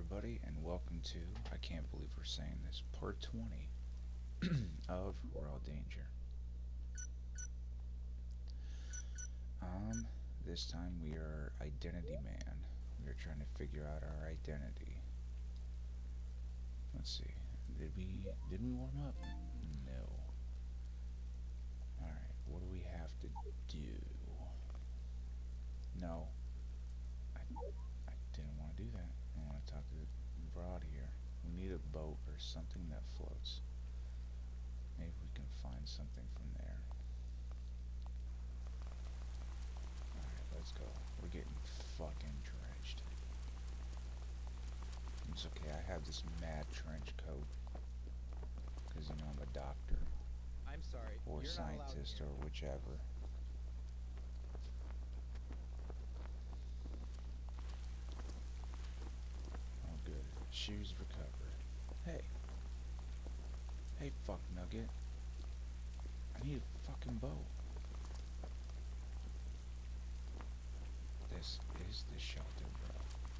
everybody, and welcome to, I can't believe we're saying this, part 20 of Raw Danger. Um, this time we are Identity Man. We are trying to figure out our identity. Let's see, did we warm up? No. Alright, what do we have to do? No, I didn't want to do that. I want to talk to the broad here. We need a boat or something that floats. Maybe we can find something from there. Alright, let's go. We're getting fucking drenched. It's okay, I have this mad trench coat. Because, you know, I'm a doctor. I'm sorry, Or you're not allowed scientist, here. or whichever. Oh, good. Shoes recovered. Hey. Hey, fuck nugget. I need a fucking boat. This is the shelter, bro.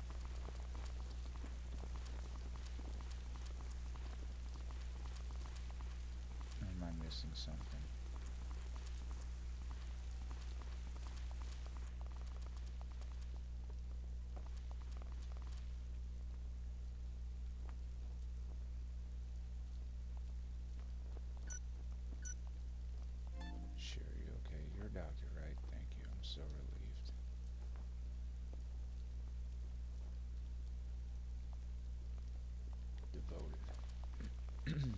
Or am I missing something? Sure, you okay? You're a doctor, right? Thank you. I'm so relieved. Devoted.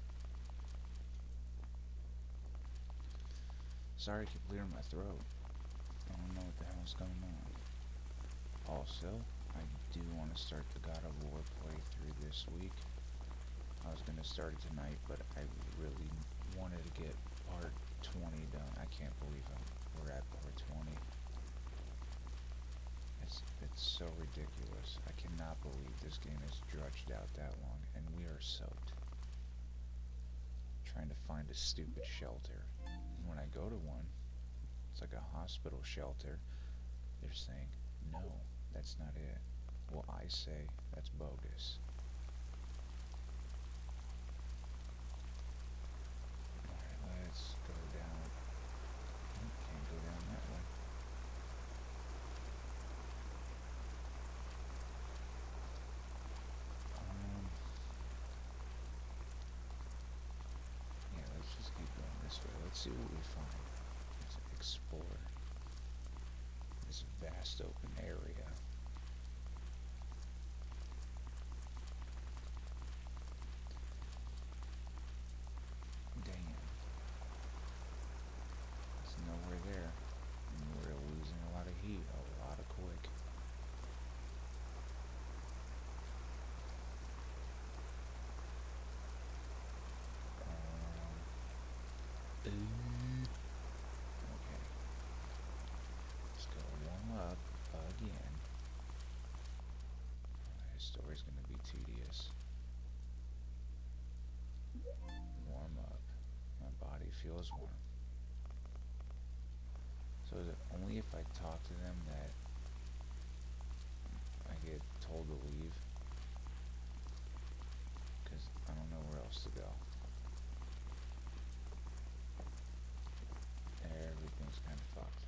Sorry I keep clearing my throat. I don't know what the hell's going on. Also, I do want to start the God of War playthrough this week. I was going to start it tonight, but I really wanted to get part 20 done. I can't believe we're at part 20. It's so ridiculous. I cannot believe this game is drudged out that long, and we are soaked. Trying to find a stupid shelter. And when I go to one, it's like a hospital shelter. They're saying, no, that's not it. Well, I say, that's bogus. Alright, let's go down. Can't go down that way. Yeah, let's just keep going this way. Let's see what we find. Let's explore this vast open area. Damn. There's nowhere there. And we're losing a lot of heat, a lot of quick. Okay. Let's go warm up again. This story's gonna be tedious. Warm up. My body feels warm. So is it only if I talk to them that I get told to leave? Because I don't know where else to go. Everything's kind of fucked.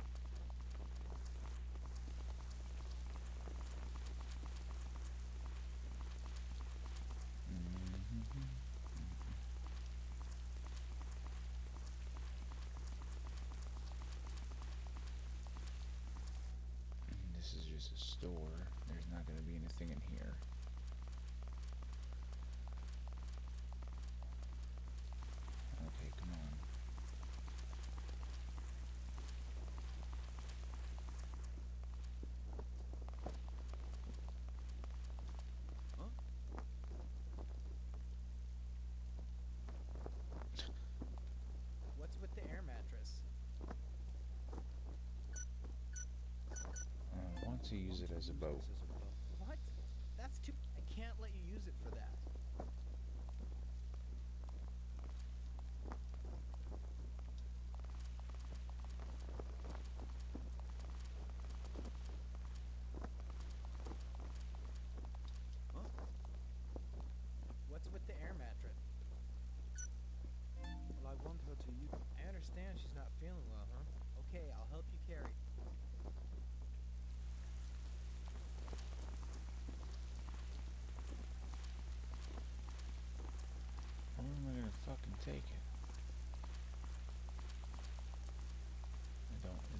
This is just a store. There's not going to be anything in here. Okay, come on. Huh? What's with the air mattress? I want to use it as a boat. This as a boat. What? That's too... I can't let you use it for that.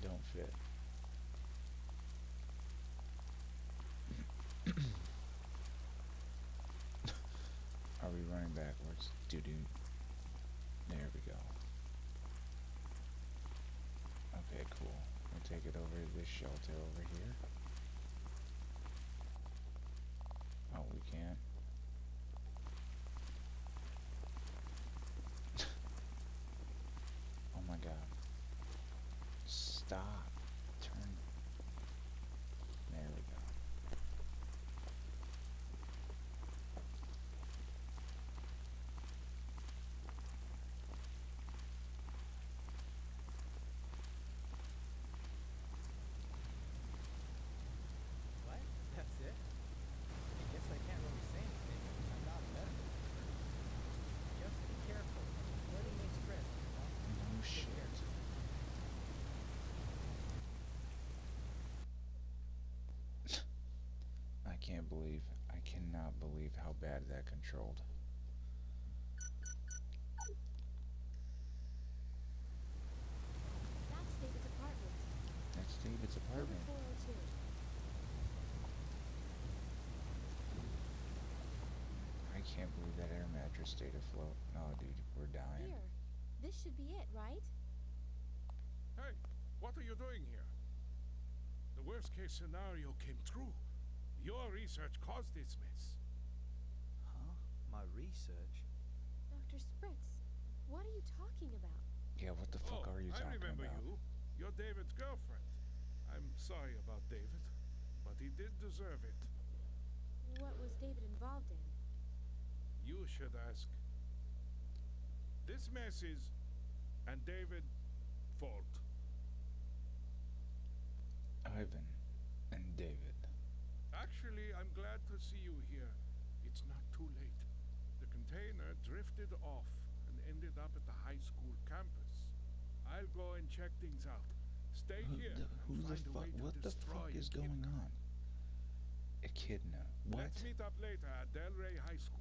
don't fit. Are we running backwards? Doo-doo. There we go. Okay, cool. We'll take it over to this shelter over here. Oh, we can't. Oh my god. Stop. Turn. There we go. What? That's it? I guess I can't really say anything. I'm not better. Just be careful. Flirting makes friends, you know? No Take shit. care. I cannot believe how bad that controlled. That's David's apartment. That's David's Number apartment. 402. I can't believe that air mattress stayed afloat. Oh, dude, we're dying. Here. This should be it, right? Hey, what are you doing here? The worst case scenario came true. Your research caused this mess. Huh? My research? Dr. Spritz, what are you talking about? Yeah, what the fuck are you I talking remember about? you. You're David's girlfriend. I'm sorry about David, but he did deserve it. What was David involved in? You should ask. This mess is, and David, fault. Ivan and David. Actually, I'm glad to see you here. It's not too late. The container drifted off and ended up at the high school campus. I'll go and check things out. Stay here Who and the find a fuck? way to What the destroy fuck is Echidna. going on? Echidna. What? Let's meet up later at Delray High School.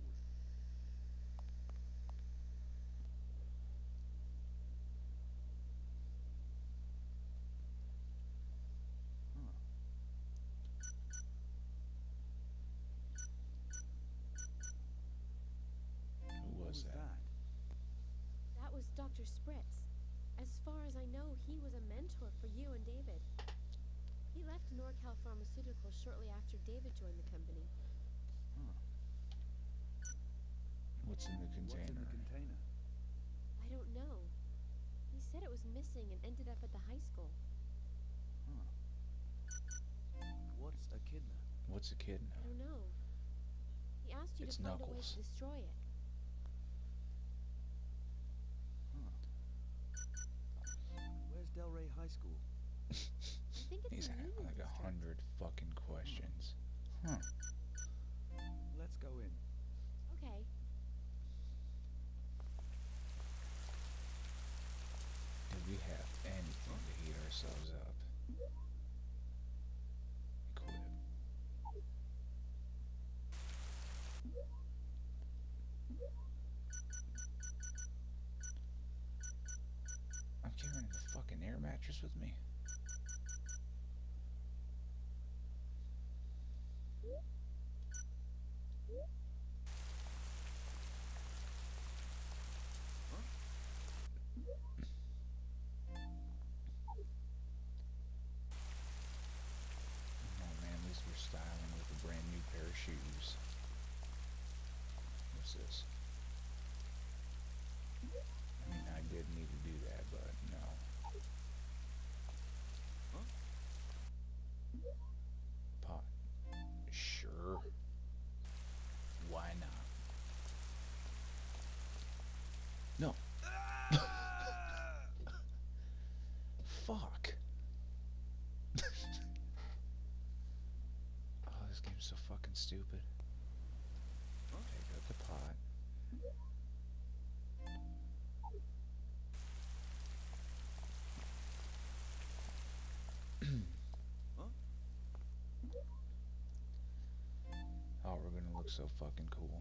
Huh. Who was that? That was Dr. Spritz. As far as I know, he was a mentor for you and David. He left NorCal Pharmaceuticals shortly after David joined the company. Huh. What's in the What's in container? the container? I don't know. He said it was missing and ended up at the high school. Huh. What's Echidna? What's Echidna? I don't know. He asked you It's to find a way Knuckles. to destroy it. Huh. Where's Delray High School? I think it's He's in had Union like District. 100 fucking questions. Huh. Let's go in. Okay. Do we have anything to heat ourselves up? Equip. I'm carrying the fucking air mattress with me. Oh man, at least we're styling with a brand new pair of shoes. What's this? I mean, I did need to do that, but no. Pot. Sure. Why not? No. Fuck. Oh, this game's so fucking stupid. Take out the pot. Oh, we're gonna look so fucking cool.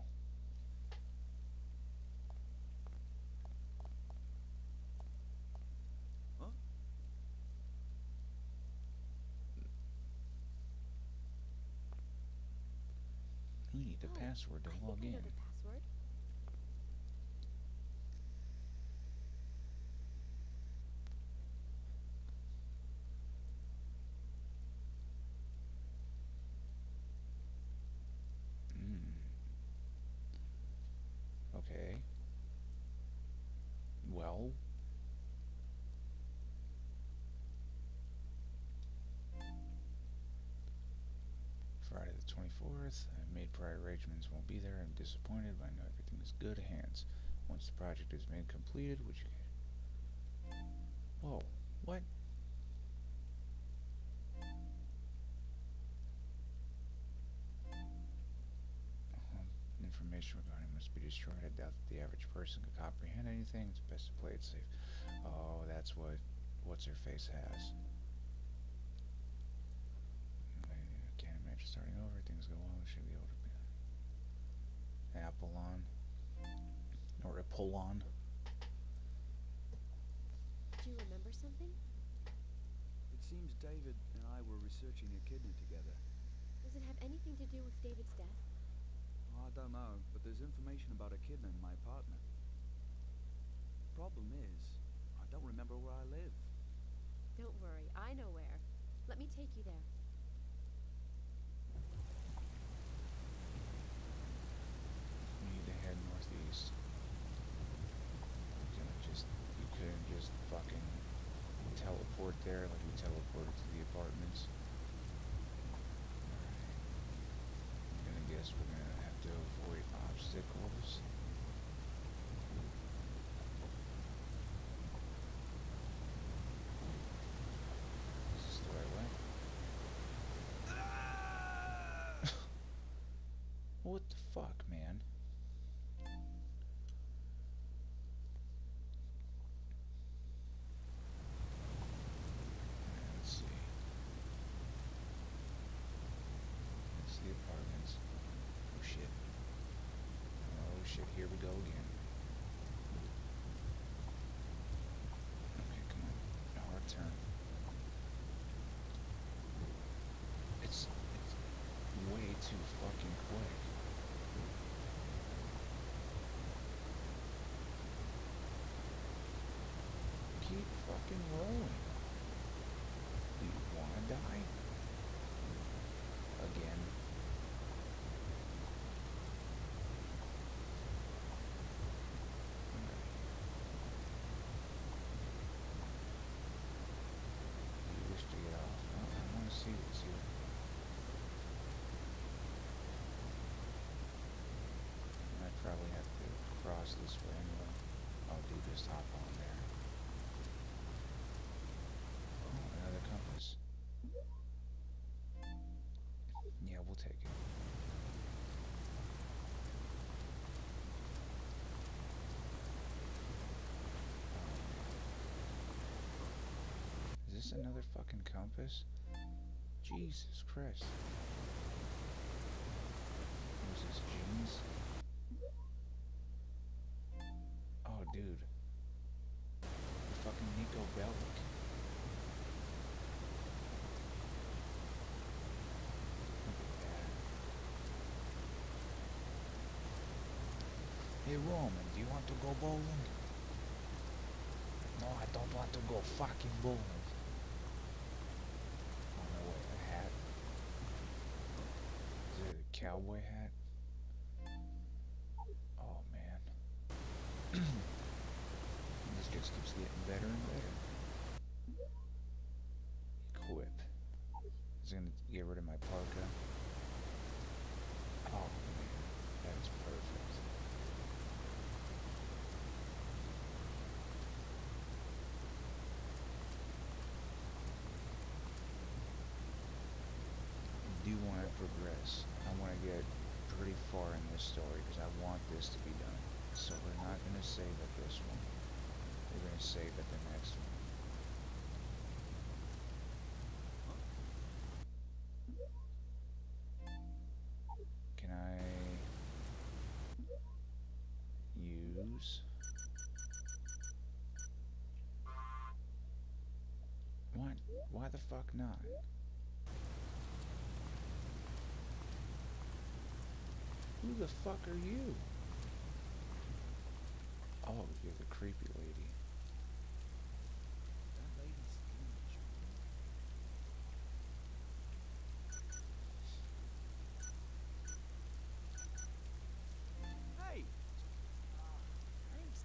We need the Oh, password to I log think I in. know the password. Mm. Okay. Well. Friday the 24th. I made prior arrangements won't be there. I'm disappointed, but I know everything is good hands. Once the project has been completed, which... Whoa. What? Information regarding must be destroyed. I doubt that the average person can comprehend anything. It's best to play it safe. Oh, that's what what's-her-face has. I can't imagine starting over. Things go well. We should be able to be... Apollon. Or Apollon. Do you remember something? It seems David and I were researching Echidna together. Does it have anything to do with David's death? I don't know, but there's information about Echidna in my apartment. Problem is, I don't remember where I live. Don't worry, I know where. Let me take you there. We need to head northeast. You couldn't just fucking teleport there like we teleported to the apartments. I'm gonna guess we're gonna have to avoid obstacles. Is this the right way? What the fuck, man? Let's see. That's the apartments. Oh shit. Oh shit, here we go again. Okay, come on. Our turn. It's way too fucking quick. Keep fucking rolling. Do you wanna die? Again. You wish to get off. I wanna see what's here. I'd probably have to cross this way anyway. I'll do just hop on there. Oh, another compass. Yeah, we'll take it. Is this another fucking compass? Jesus Christ. What is this, jeans? Oh, dude. Fucking Nico Bellic. Look at that. Hey, Roman, do you want to go bowling? No, I don't want to go fucking bowling. Oh, no, wait, a hat? Is it a cowboy hat? Oh, man. This just keeps getting better and better. Equip. Is it gonna get rid of my parka? Oh, man. That is perfect. I do want to progress. I want to get pretty far in this story because I want this to be done. So we're not going to save at this one. We're going to save at the next one. Can I use... What? Why the fuck not? the fuck are you? Oh, you're the creepy lady. That lady's strange. Hey! Thanks.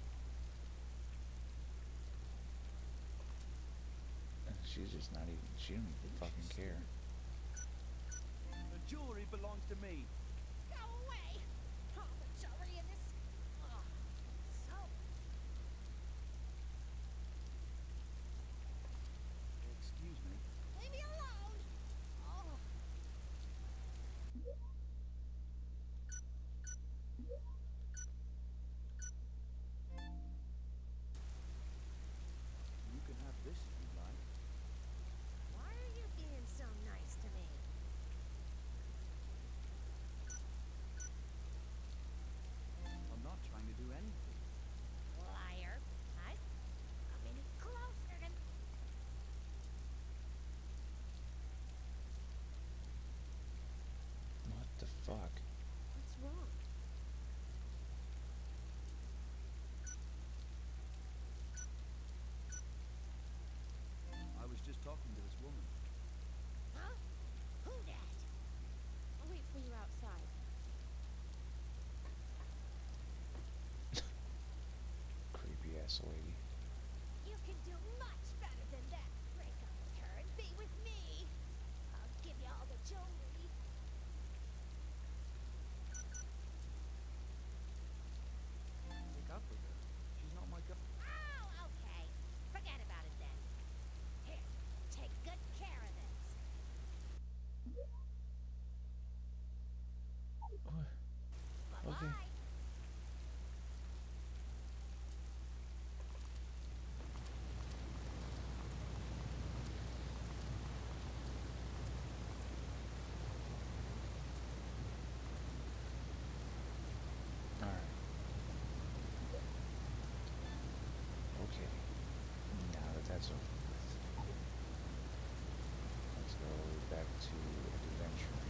And she's just not even, she don't even fucking care. The jewelry belongs to me. Go away! All the jewelry in this. Oh, so. Excuse me. Leave me alone! Oh. You can have this if you like. Why are you being so nice to me? I'm not trying to do anything. Liar. I'd come any closer than. What the fuck? What's wrong? I was just talking to this woman. Huh? Who that? I'll wait for you outside. Creepy ass lady. You can do much better than that. Break up with her and be with me. I'll give you all the jewelry. Break up with her. She's not my girl. Oh, okay. Forget about it then. Here, take good care of this. What? Bye-bye. Okay. Alright. Okay. Now that that's over with, let's go back to adventuring.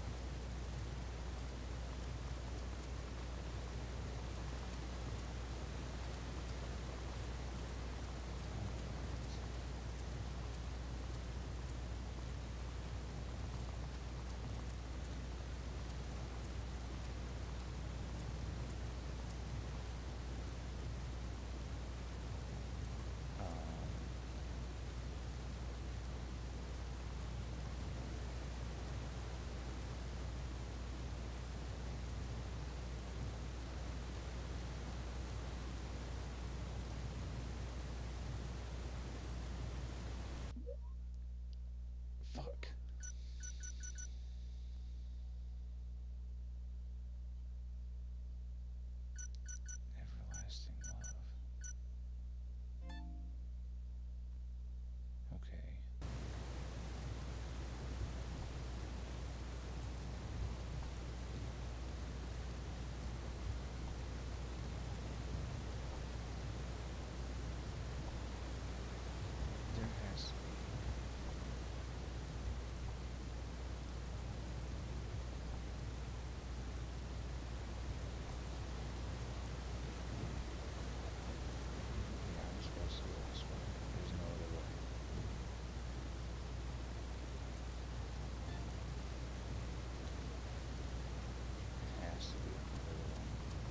Fuck. Everlasting love. Okay. There has to be. Yeah, I'm supposed to go this way. There's no other way. It has to be another one.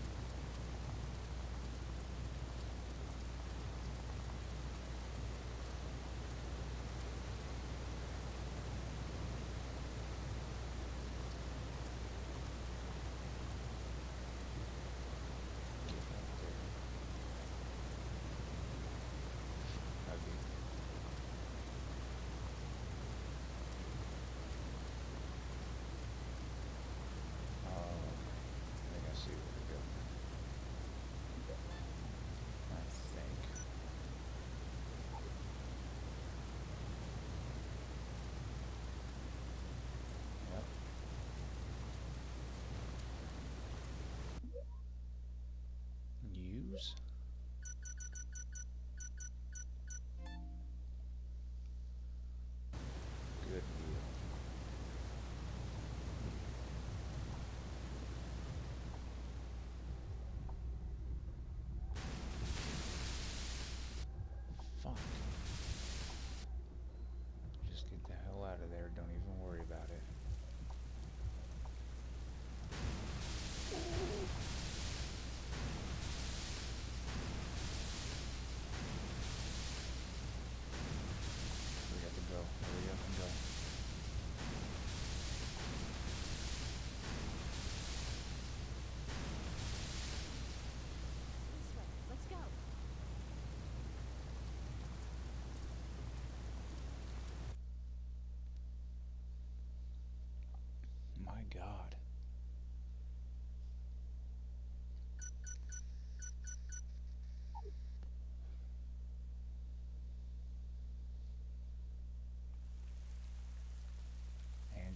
Get up there. Okay. I think I see where to go. I think. Yep. Use? Good deal.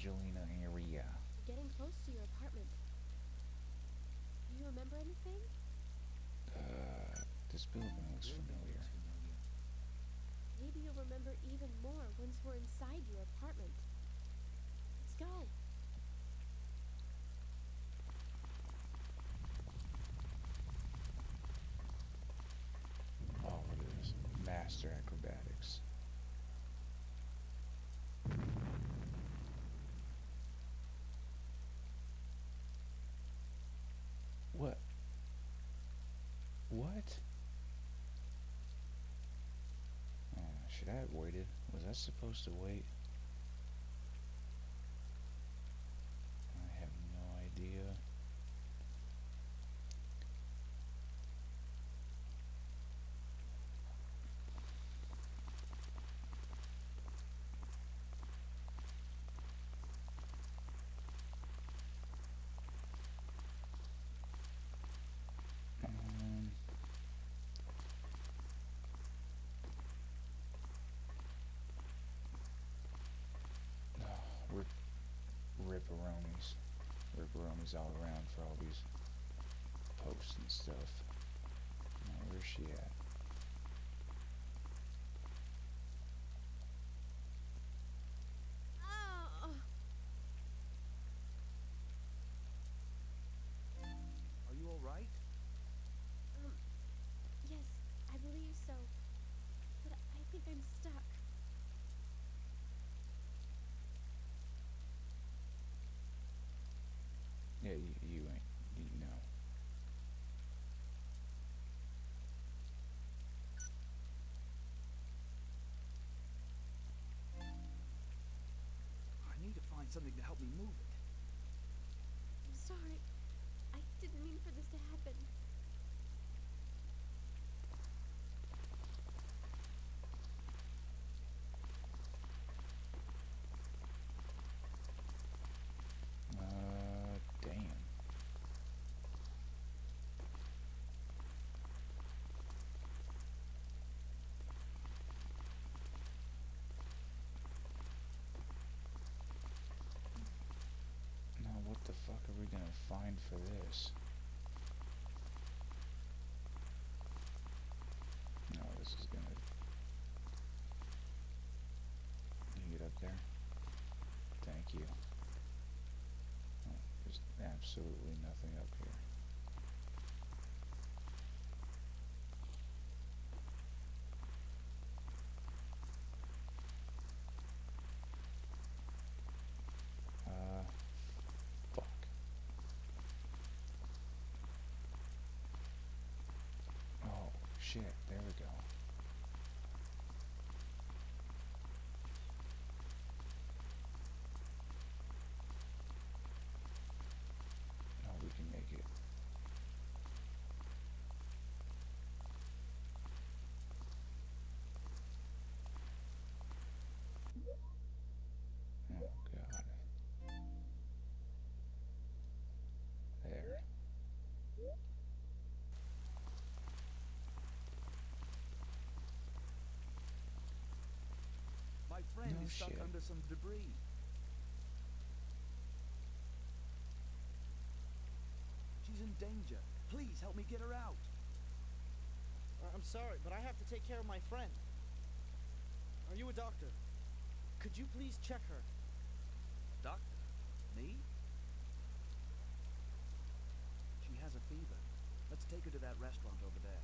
Angelina area. We're getting close to your apartment. Do you remember anything? This building looks familiar. Maybe you'll remember even more once we're inside your apartment. Let's go. Oh, look at this. Master acrobatics. What? What? Should I have waited? Was I supposed to wait? I have no idea. Ripperonis. Ripperonis all around for all these posts and stuff. Now, where's she at? Oh. Are you alright? Yes, I believe so. But I think I'm stuck. Yeah, you ain't. You know. I need to find something to help me move it. I'm sorry. I didn't mean for this to happen. Damn. Now, what the fuck are we gonna find for this? No, this is gonna... You get up there? Thank you. Oh, there's absolutely nothing up here. Fuck. Oh, shit, there we go. No, we can make it. Oh, God. There. My friend No is stuck shit. under some debris. She's in danger. Please help me get her out. I'm sorry, but I have to take care of my friend. Are you a doctor? Could you please check her? Doctor? Me? She has a fever. Let's take her to that restaurant over there.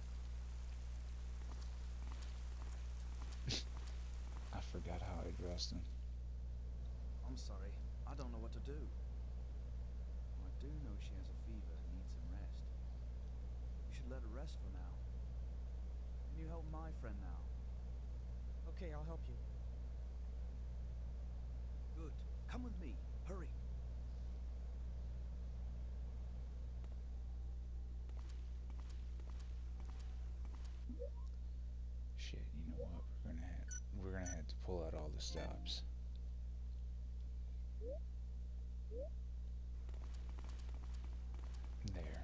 I forgot how I dressed him. I'm sorry. I don't know what to do. I do know she has a fever and needs some rest. You should let her rest for now. Can you help my friend now? Okay, I'll help you. Good. Come with me. Hurry. Shit, you know what? We're gonna have to pull out all the stops. There.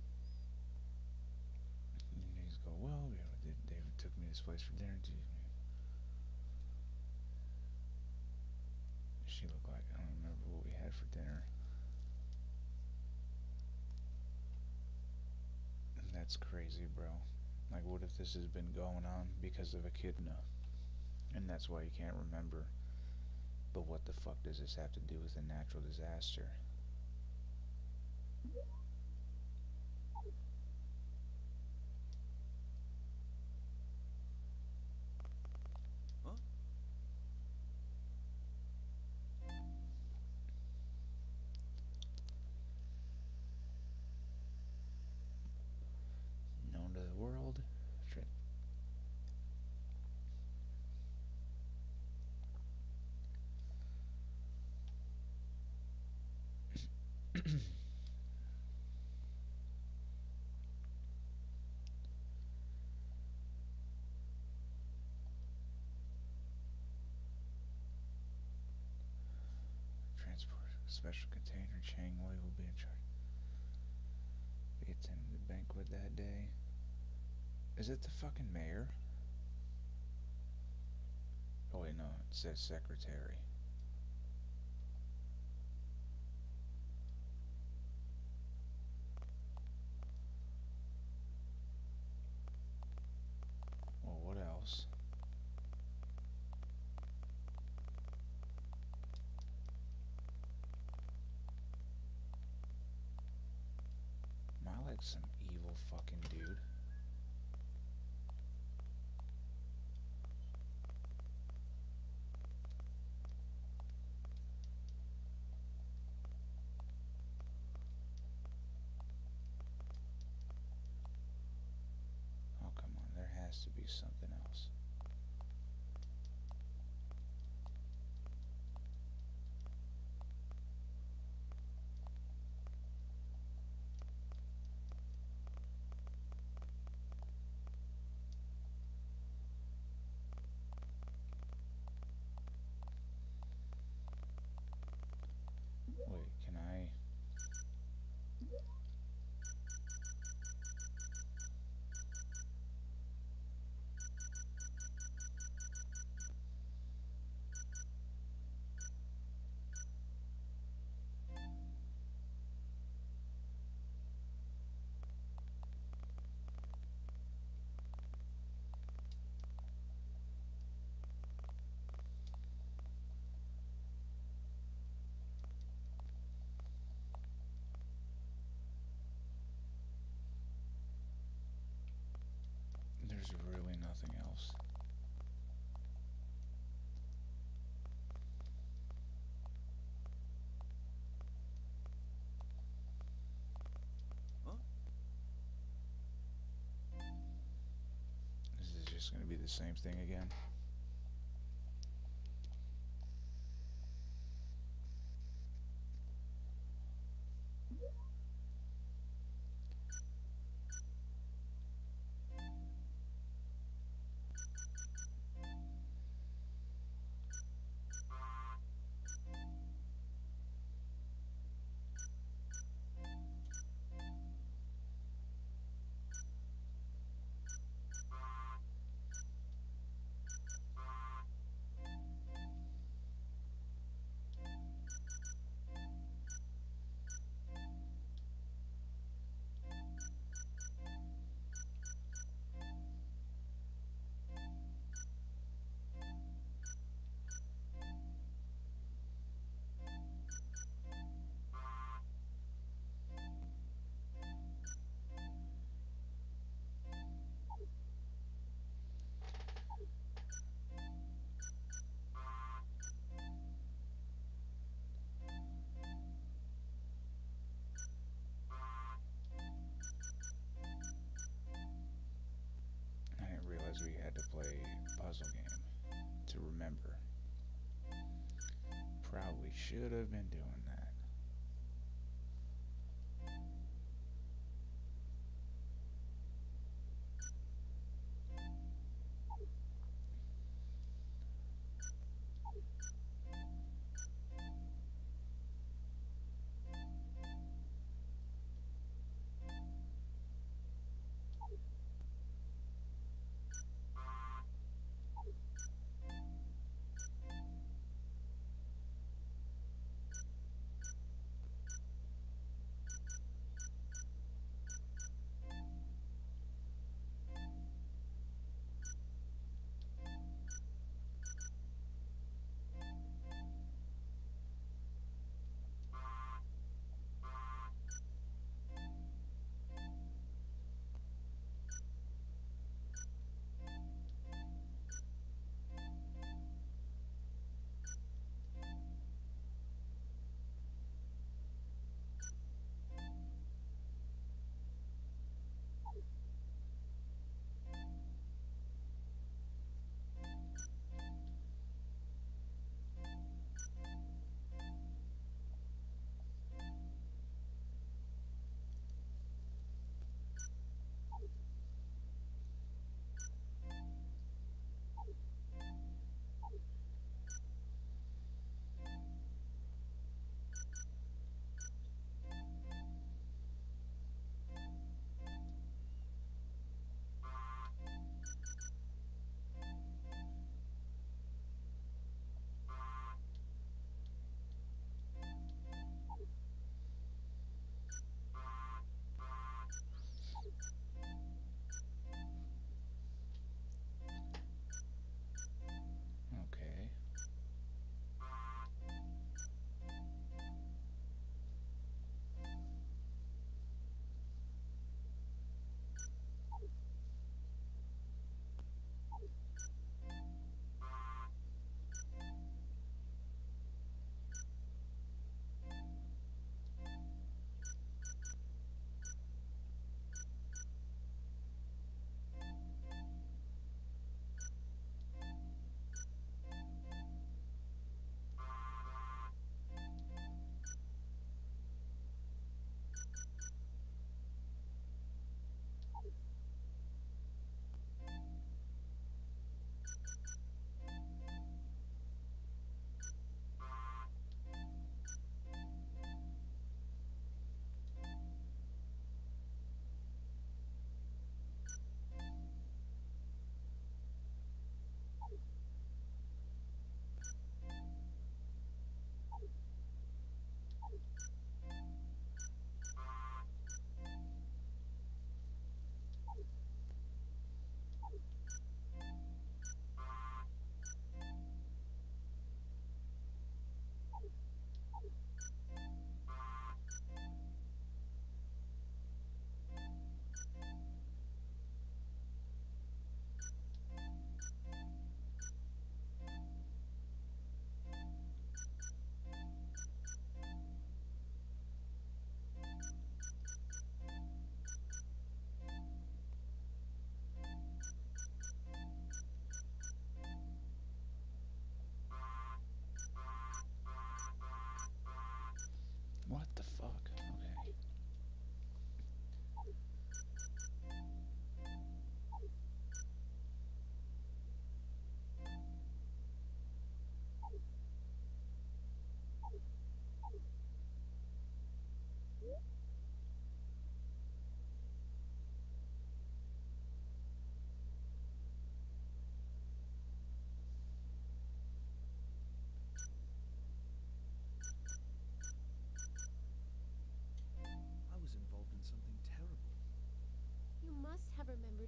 well, David took me to this place for dinner. She looked like, I don't remember what we had for dinner. And that's crazy, bro. Like, what if this has been going on because of Echidna? And that's why you can't remember. But what the fuck does this have to do with a natural disaster? Huh? Known to the world. Transport. Special container. Chang Wei will be in charge. Be attending the banquet that day. Is it the fucking mayor? Oh wait, no. It says secretary. Well, what else? Am I like some evil fucking dude? Oh, come on. There has to be something else. Wait, can I... There's really nothing else. Huh? This is just gonna be the same thing again. I didn't realize we had to play a puzzle game to remember. Probably should have been doing that.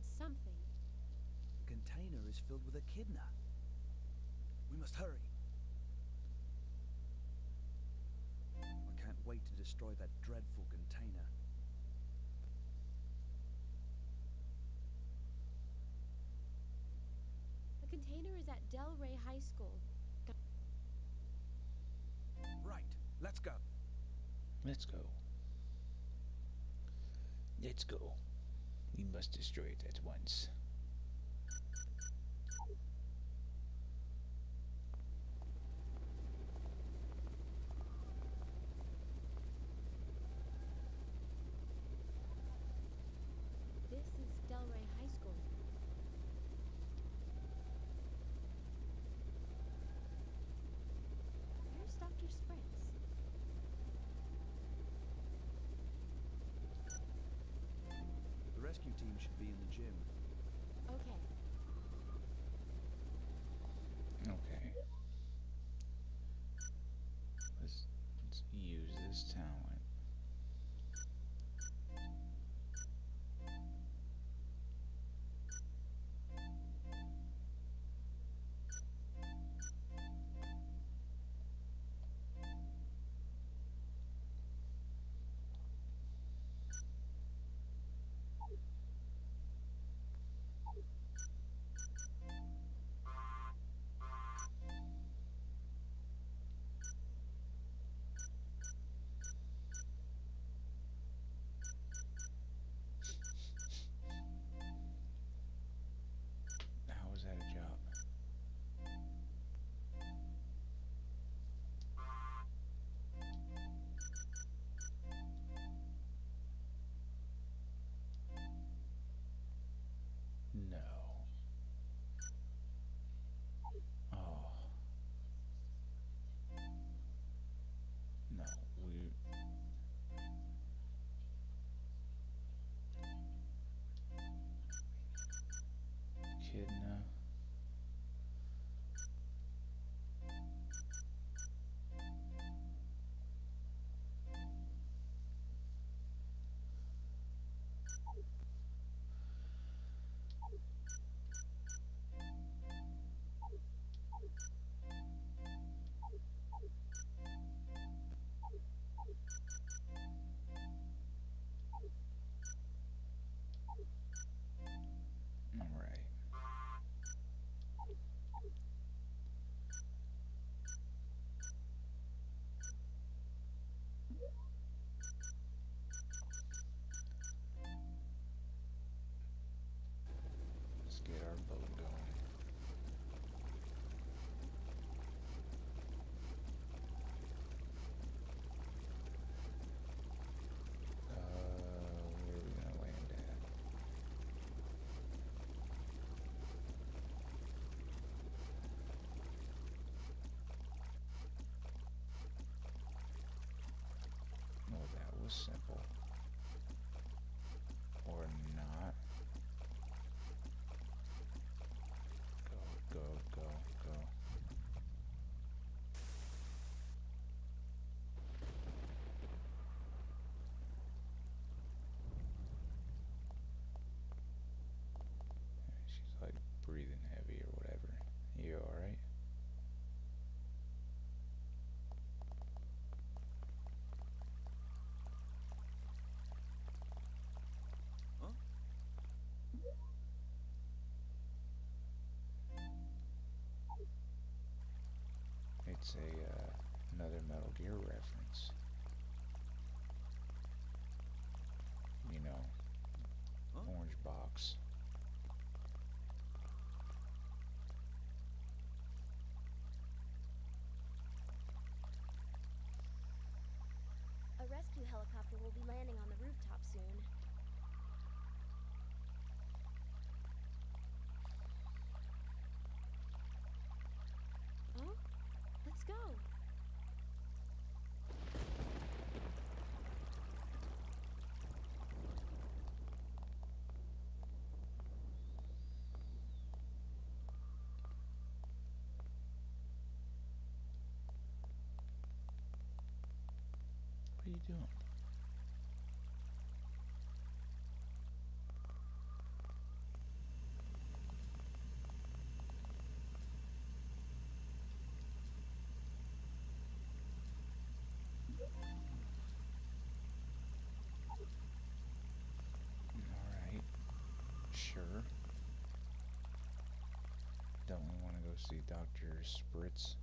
find something. The container is filled with echidna. We must hurry. I can't wait to destroy that dreadful container. The container is at Del Rey High School. Right, let's go. Let's go. Let's go. We must destroy it at once. This is Del Rey High School. Where's Dr. Spritz? The rescue team should be in the gym. Okay. Okay. Let's use this talent. How was that a job? No. Oh. No, we... Echidna. Alright. Let's get our boat going. Where are we gonna land at? Well, that was simple. Or not. Go, go, go, go. She's like breathing heavy or whatever. You alright? Huh? It's a another Metal Gear reference. You know, Huh? orange box. A rescue helicopter will be landing on the rooftop soon. Oh, let's go. What are you doing? see Dr. Spritz.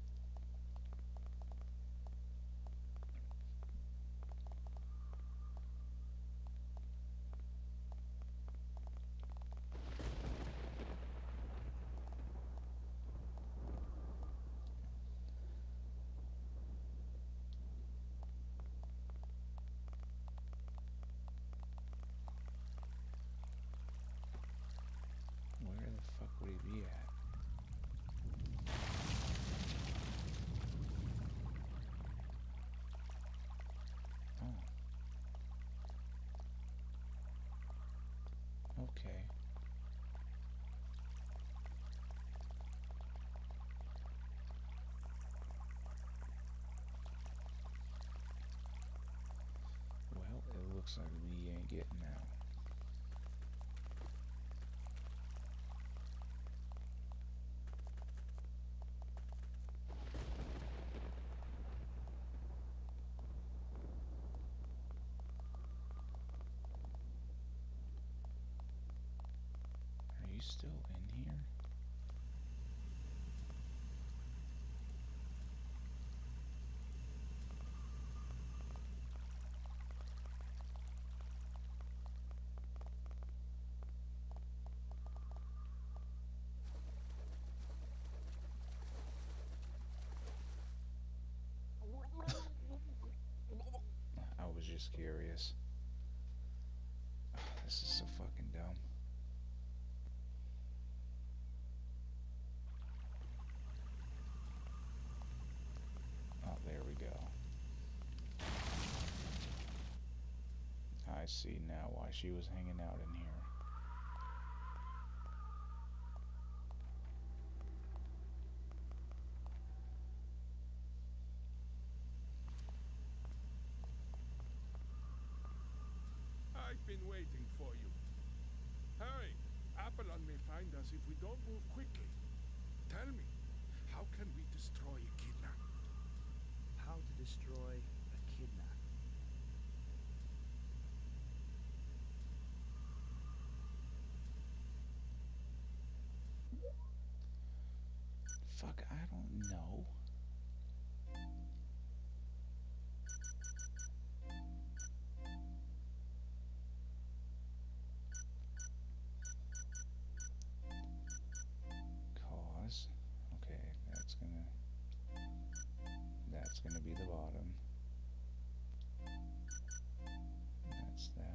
Where the fuck would he be at? Oh. Okay. Well, it looks like we ain't getting out. Are you still in here? I was just curious. This is so fucking dumb. Oh, there we go. I see now why she was hanging out in here. I've been waiting for you. Hurry! Apollon may find us if we don't move quickly. Tell me, how can we destroy Echidna? How to destroy Echidna? Fuck, I don't know. Cause. Okay, that's gonna be the bottom. That's that.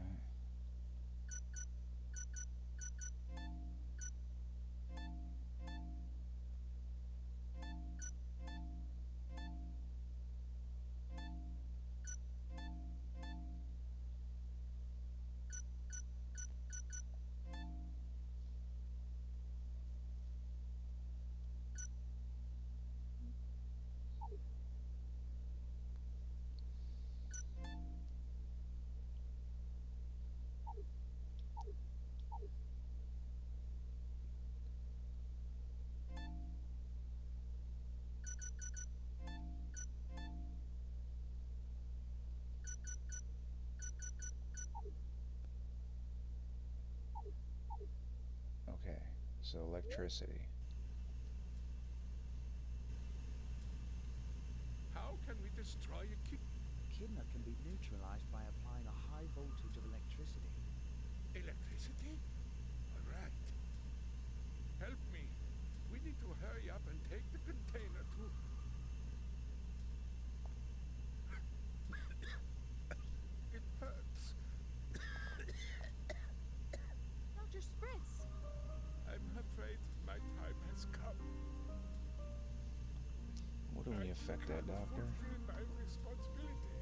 Okay, so electricity. How can we destroy Echidna? Echidna can be neutralized by applying a high voltage of electricity. Electricity? All right. Help me. We need to hurry up and take the container to... It hurts. Dr. Spritz! I'm afraid my time has come. Wouldn't we affect that, doctor? Fulfill my responsibility.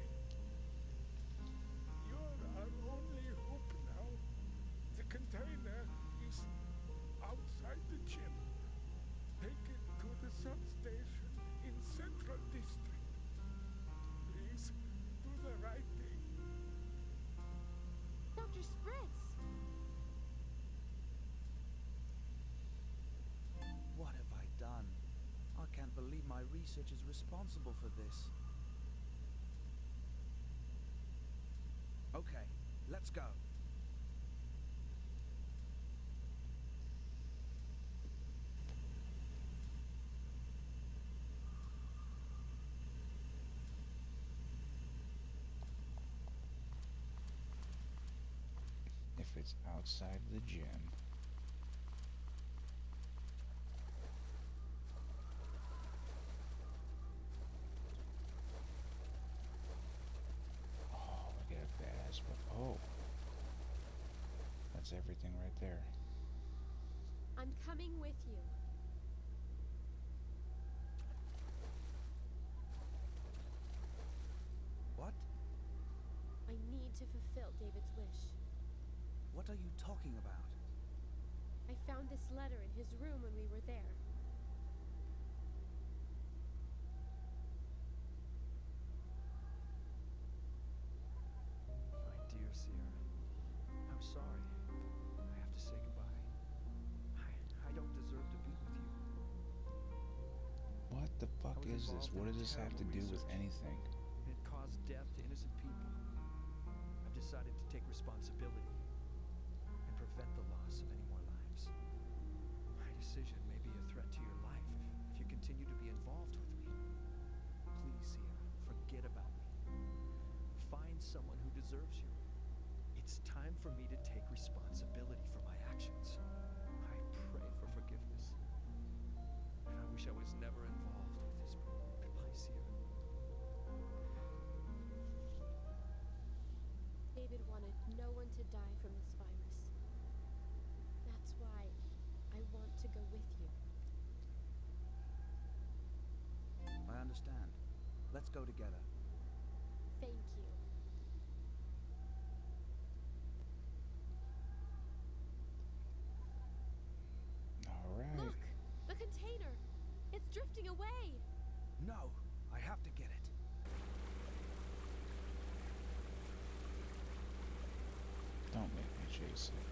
You're our only hope now. The container is outside the gym. Take it to the substation in Central District. Please, do the right thing. Dr. Spritz! What have I done? I can't believe my research is responsible for this. Okay, let's go. It's outside the gym. Oh, I get a badass, but oh, that's everything right there. I'm coming with you. What? I need to fulfill David's wish. What are you talking about? I found this letter in his room when we were there. My dear Sierra, I'm sorry. I have to say goodbye. I don't deserve to be with you. What the fuck I was is this? involved What in does this have to terrible do with research. anything? It caused death to innocent people. I've decided to take responsibility and prevent the loss of any more lives. My decision may be a threat to your life if you continue to be involved with me. Please, Sierra, forget about me. Find someone who deserves you. It's time for me to take responsibility for my actions. I pray for forgiveness. And I wish I was never involved with this. Goodbye, Sierra. David wanted no one to die from this virus. That's why I want to go with you. I understand. Let's go together. Thank you. Alright. Look! The container! It's drifting away! No, I have to get it. Don't make me chase it.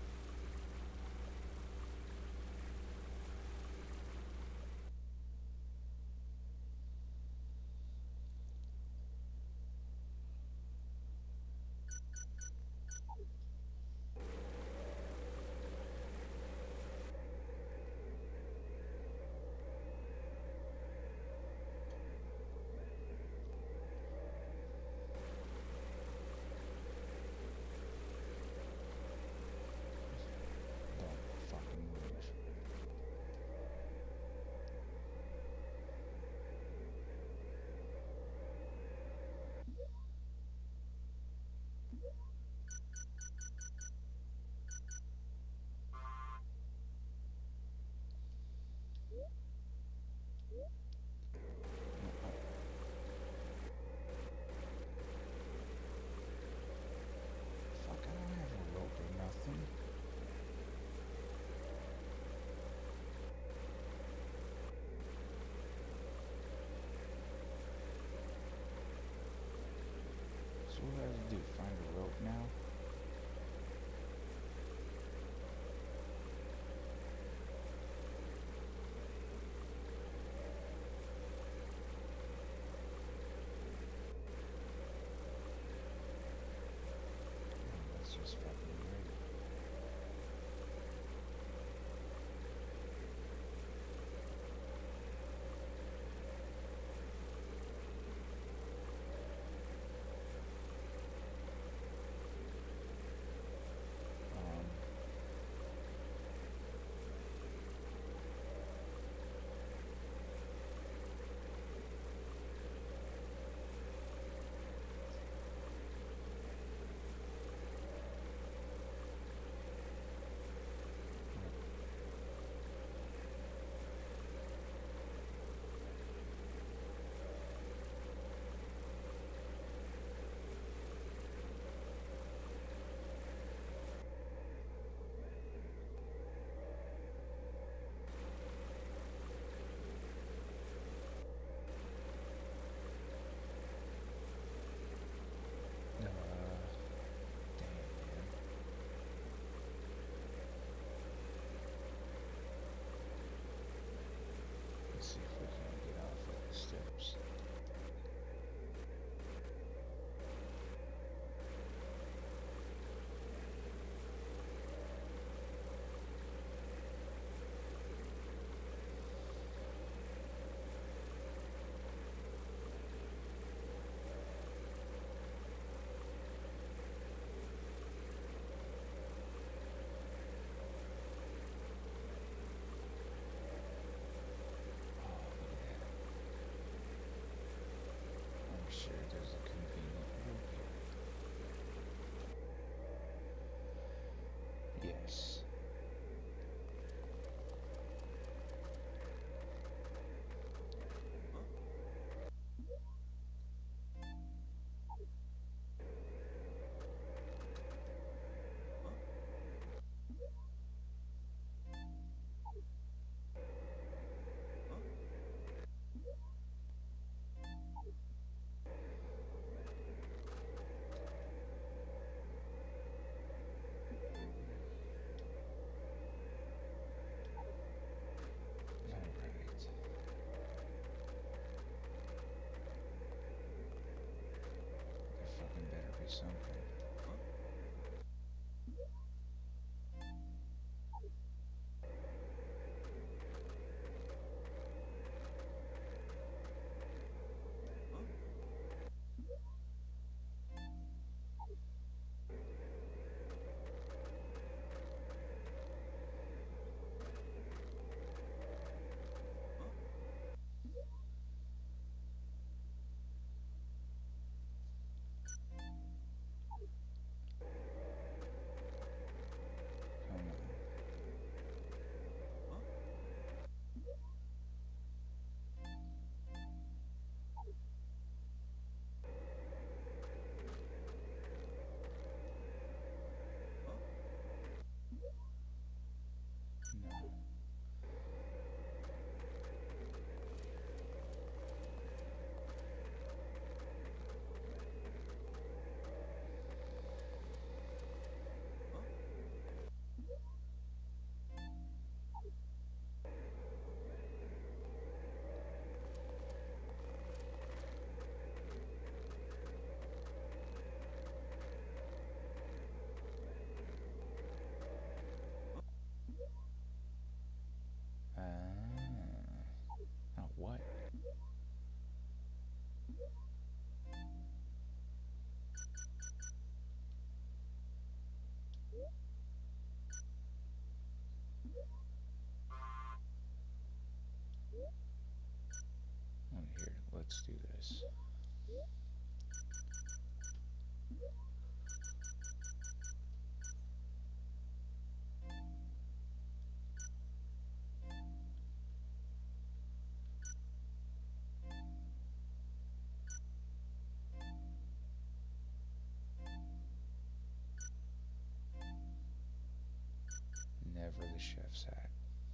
Never the chef's hat.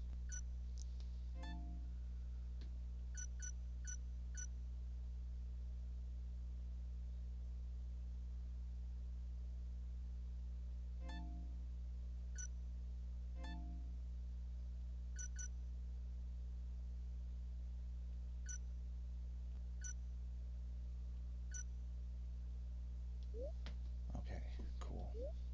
Okay, cool.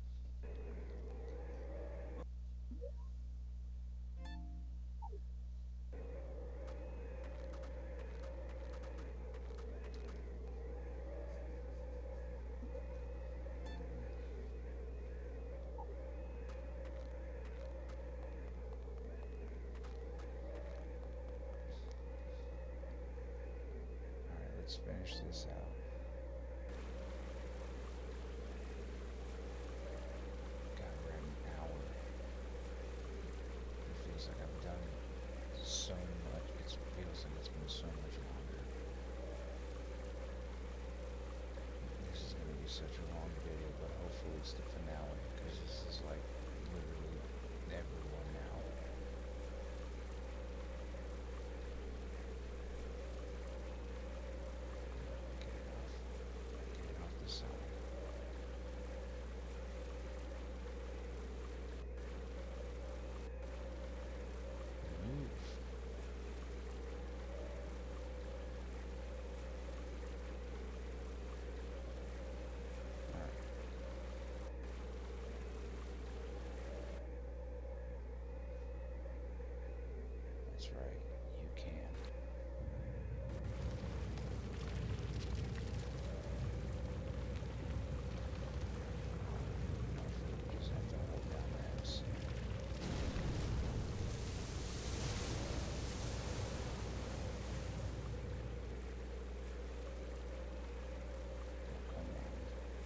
Alright, let's finish this out. God, we're at an hour. It feels like I've done so much. It feels like it's been so much longer. This is going to be such a long video, but hopefully it's the finale, because this is like literally everyone now. Get it off the side. Move. Alright. That's right, you can. You just have to hold down the S. Oh, come on.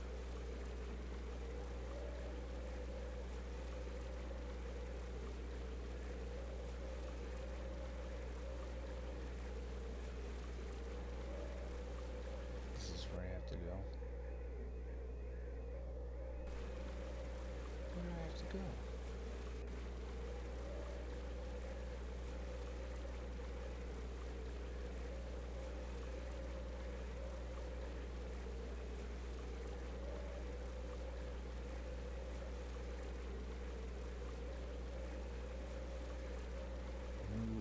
This is where I have to go. Where do I have to go? Move.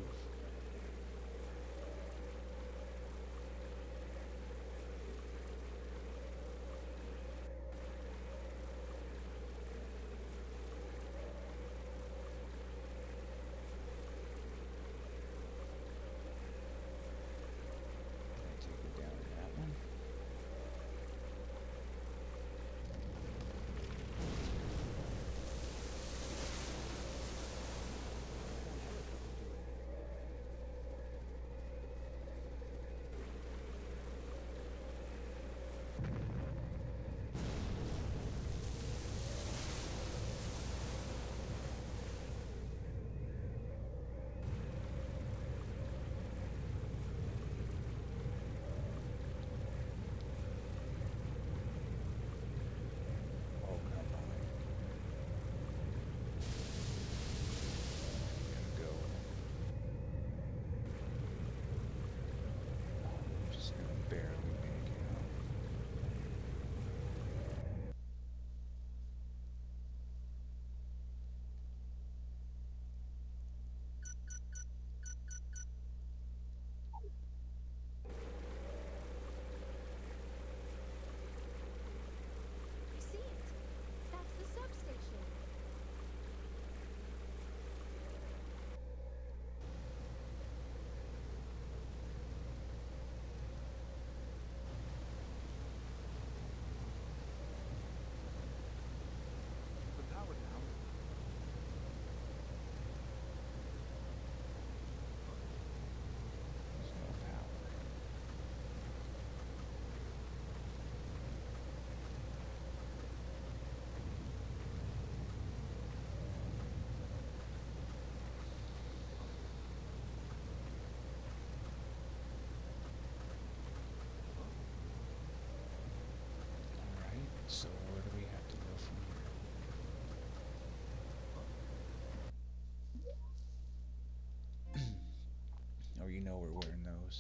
Or you know we're wearing those.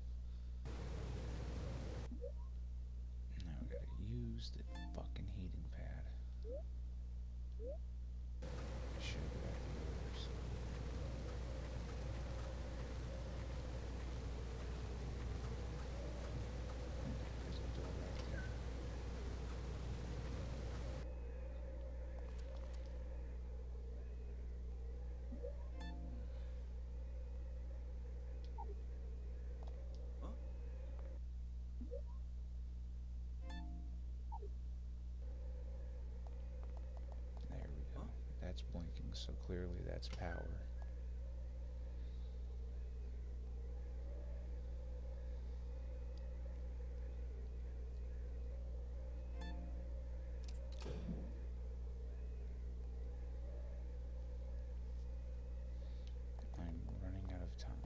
Now we gotta use the fucking heating pad. Should be out of yours. There's a door right there. Huh? There we go. Huh? That's blinking, so clearly that's power. I'm running out of time.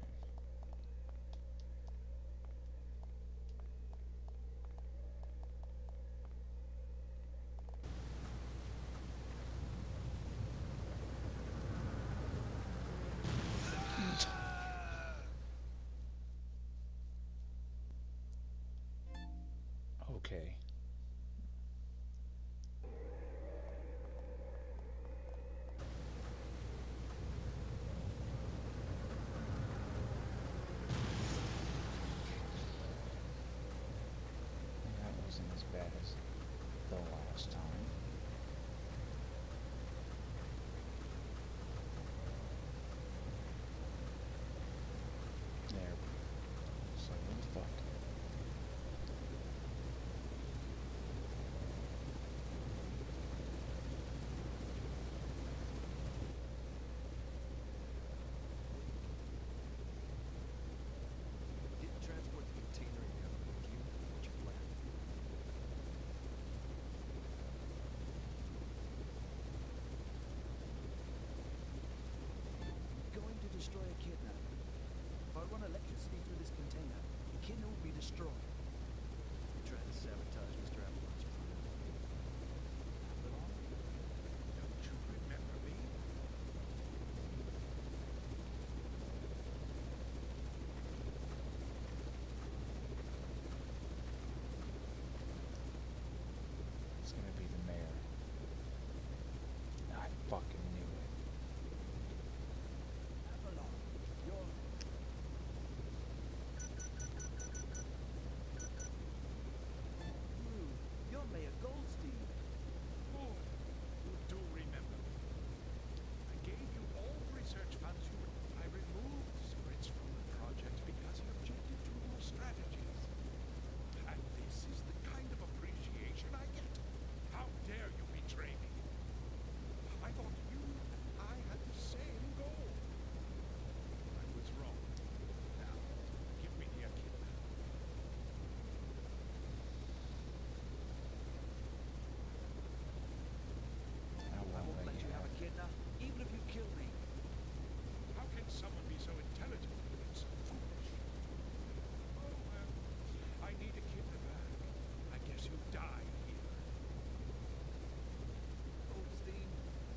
Okay. That wasn't as bad as the last time. There we go. So fuck. Didn't transport the container and have it with you. What's your plan? Going to destroy a kidnap. If I run electricity through this container, the kidney will be destroyed. You're trying to sabotage Mr. Avalon's plan. Avalon? Don't you remember me? It's gonna be the mayor. I fucking knew it. Avalon, you're... You're Mayor Goldstein. Oh, you do remember me. I gave you all the research funds you were... I removed Spritz from the project because he objected to your strategies. And this is the kind of appreciation I get. How dare you betray me? I thought you and I had the same goal. I was wrong. Now, give me the Echidna. I I won't won't let you have have a kidnap, even if you kill me. How can someone be so intelligent and so foolish? Oh, well, I need a kidney back. I guess you die here. Goldstein.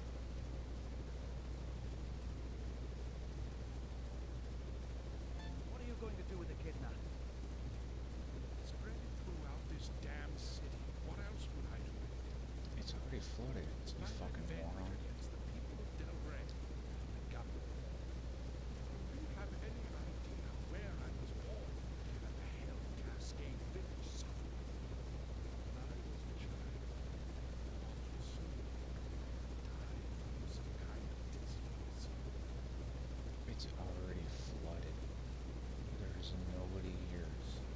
What are you going to do with the kidnap? Spread it throughout this damn city. What else would I do? It's already flooded, It's you not fucking an event moron. against the people of Del Rey and the government. Do you have any idea where I was born and the hell Cascade Village suffered? When I was a child, I soon died from some kind of disease. It's already flooded. There's nobody here.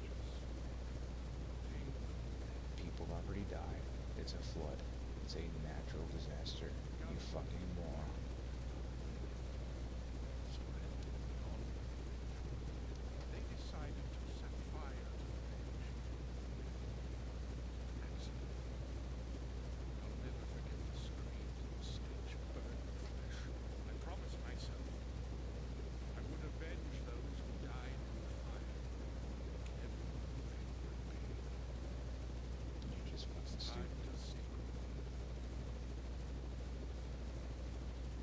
People already died. It's a flood. It's a natural disaster. You fucking moron. They decided to set fire to the village. Accident. I'll never forget the screams and the stench of burning flesh. I promised myself I would avenge those who died in the fire. Everyone would be. You're just fucking It's time stupid. to sacred.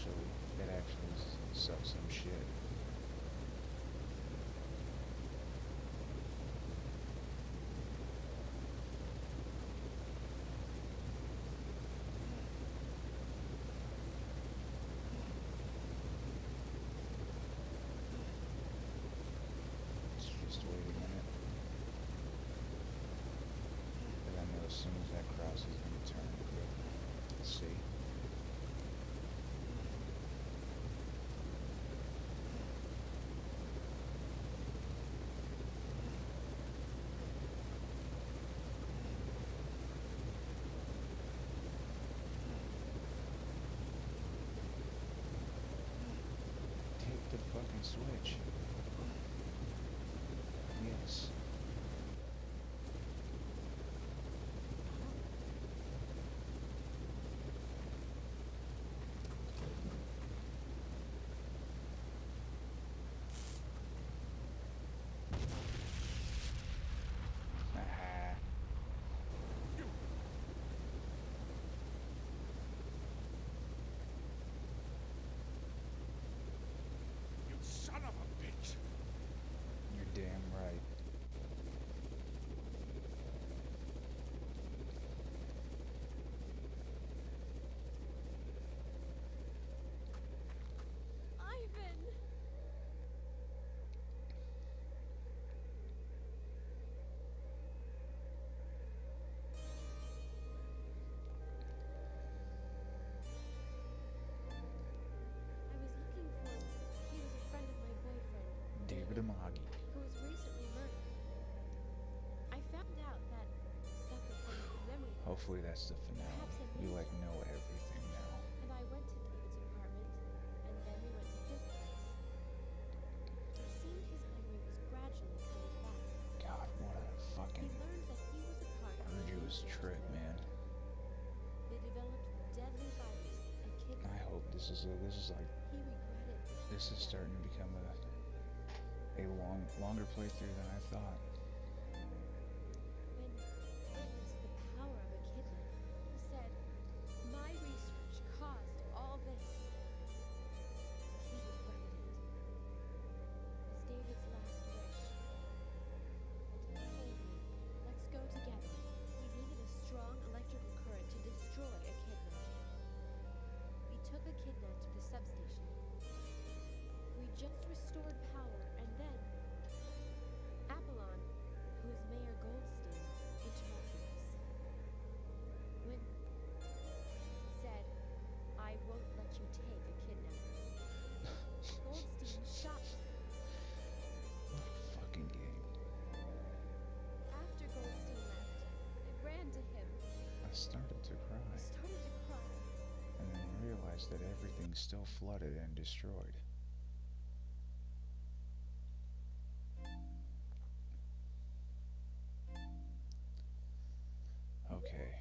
actually sucks some shit. Just wait a minute. But I know as soon as that cross is gonna turn, let's see. Take the fucking switch. Yes. Aha. You son of a bitch! You're damn right. Ivan! I was looking for him. He was a friend of my boyfriend, David Amagi. who was recently murdered. I found out that suffered from memory loss, Hopefully that's the finale. You like know everything now. and I went to David's apartment, and then we went to his place. It seemed his memory was gradually coming back. God, what a He fucking learned that he was a part of a arduous research trip, group. man. They developed deadly virus and I kidnapped. hope this is it. This is like He regretted this is starting to become a longer playthrough than I thought. When witnessed the power of a kidnap, he said, "My research caused all this." He regretted it. It's David's last wish. And he told me, "Let's go together." We needed a strong electrical current to destroy a kidnap. We took a kidnap to the substation. We just restored power, and then Apollon, who is Mayor Goldstein, interrupted us. When said, "I won't let you take a kidnapper." Goldstein shot him. What a fucking game. After Goldstein left, I ran to him. I started to cry I started to cry. and then realized that everything's still flooded and destroyed. Okay.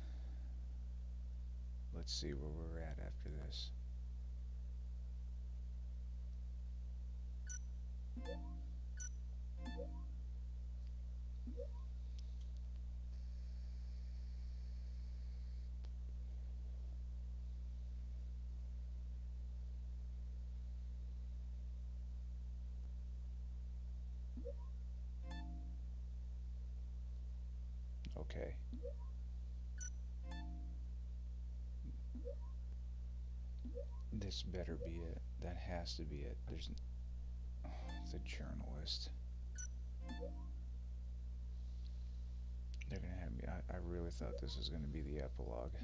Let's see where we're at after this. Okay. This better be it. That has to be it. There's the journalist. They're gonna have me. I really thought this was gonna be the epilogue.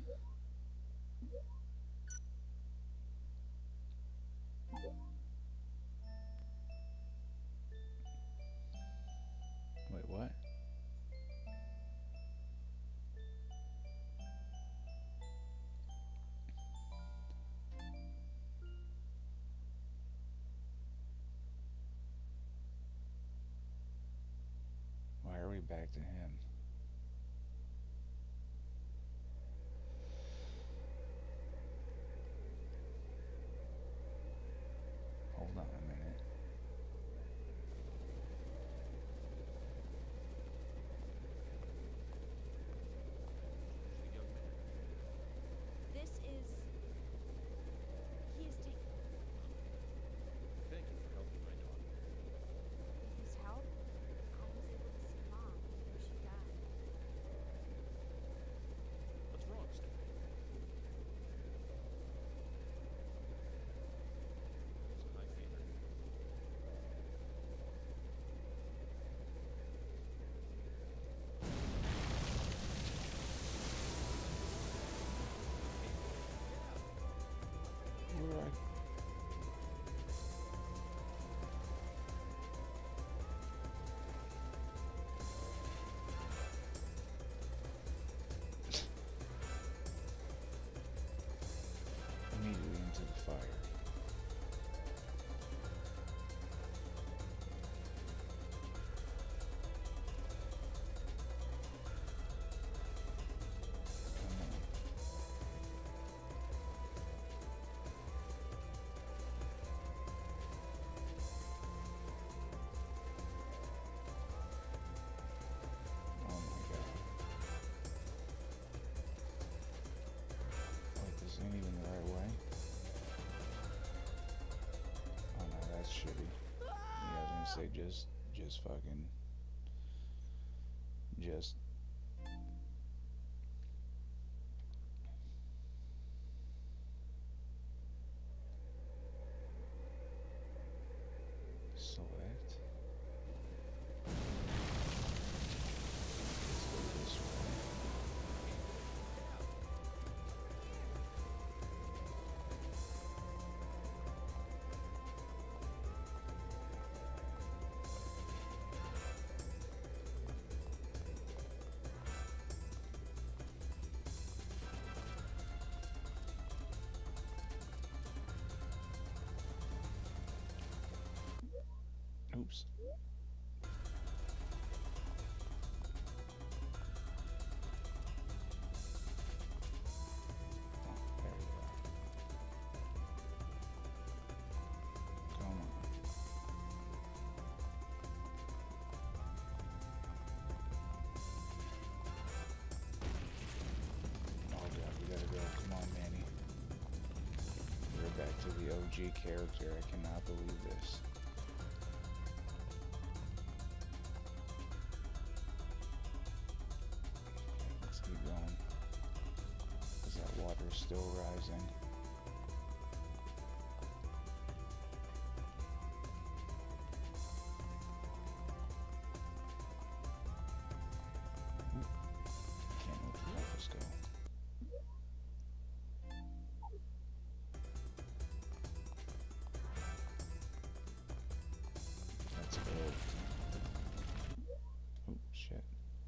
Wait, what? Why are we back to him? Hold on a minute. This is... He is into the fire. Come on. Oh my god. Wait, this ain't even the right way. Oh no, that's shitty. Yeah, I was gonna say just fucking just select. Let's go this way. Oops. Oh, there you are. Come on. Oh god, we gotta go. Come on, Manny. We're back to the OG character. I cannot believe this. Let's keep going. Because that water is still rising. Oop. Can't let the compass go. Let's go. Oh shit.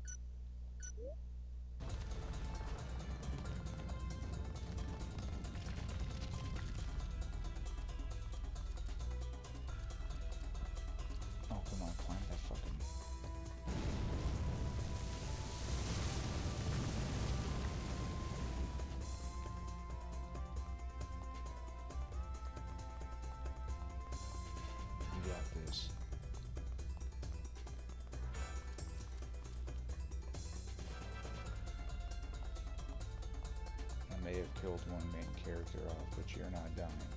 Oh, come on, climb that fucking... You got this. I may have killed one main character off, but you're not dying.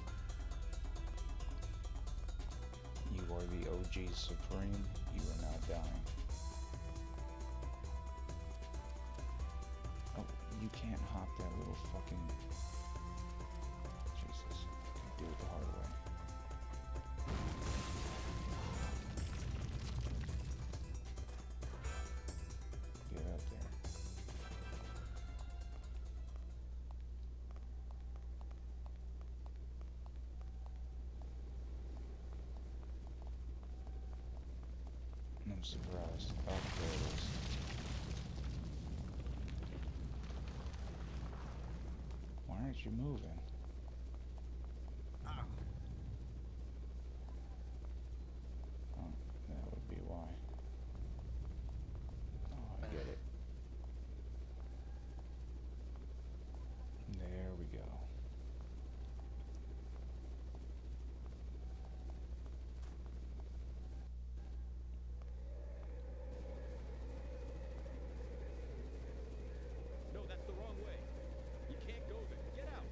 You are the OG Supreme. You are not dying. Oh, you can't hop that little fucking... Jesus. Can't do it the hard way. Get up there. I'm surprised. Oh, there it is. Why aren't you moving? Oh, that would be why. Oh, I get it. There we go. No, that's the wrong way. You can't go there. Get out.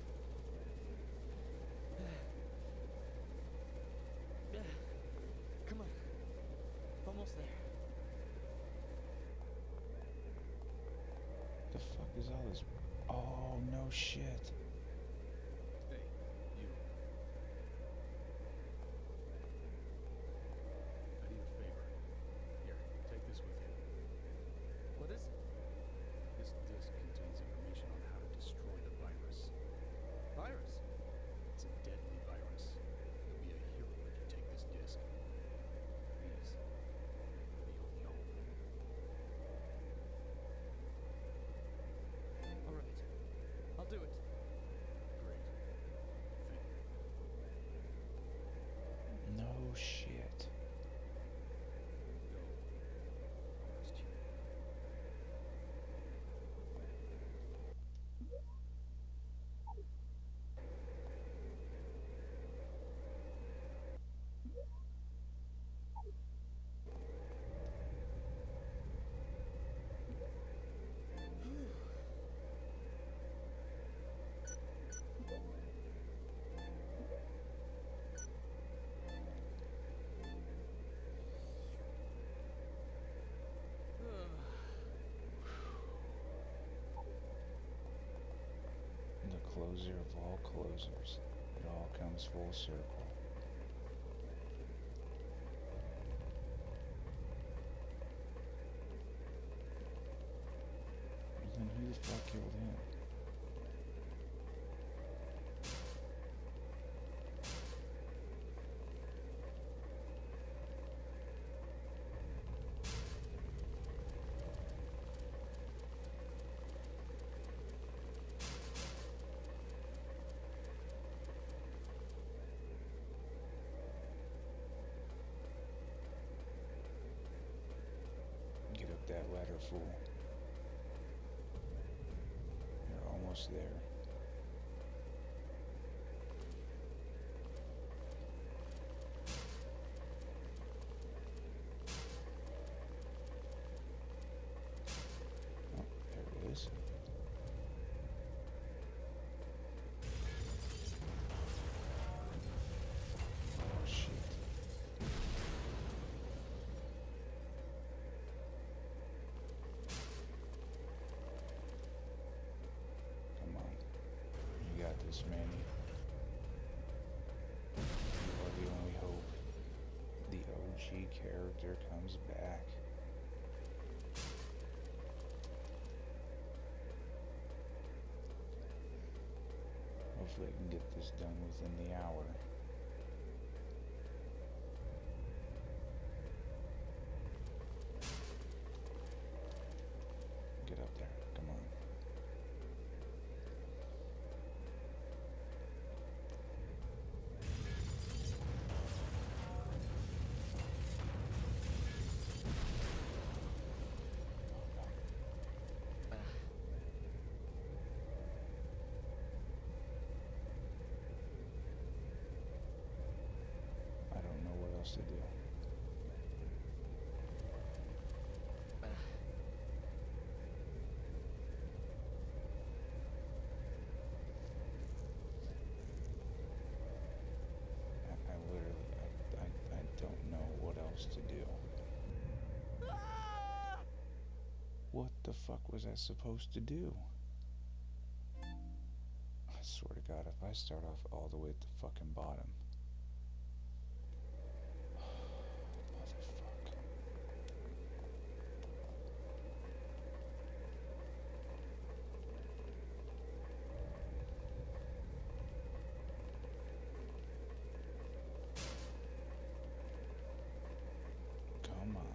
Come on. Almost there. The fuck is all this? Oh, no shit. Hey, you. I need a favor. Here, take this with you. What is it? This disc contains information on how to destroy the virus. Virus? It's a deadly virus. You'll be a hero if you take this disc. Please. You're the only hope. All right. I'll do it. closer of all closers. It all comes full circle. Then who the fuck killed him? Get up that ladder, fool. You're almost there. Oh, there it is. Oh, shit. Come on. You got this, Manny. You are the only hope. The OG character comes back. Hopefully I can get this done within the hour. Get up there. Come on. I don't know what else to do. I literally, I don't know what else to do. What the fuck was I supposed to do? I swear to God, if I start off all the way at the fucking bottom. Motherfuck. Come on.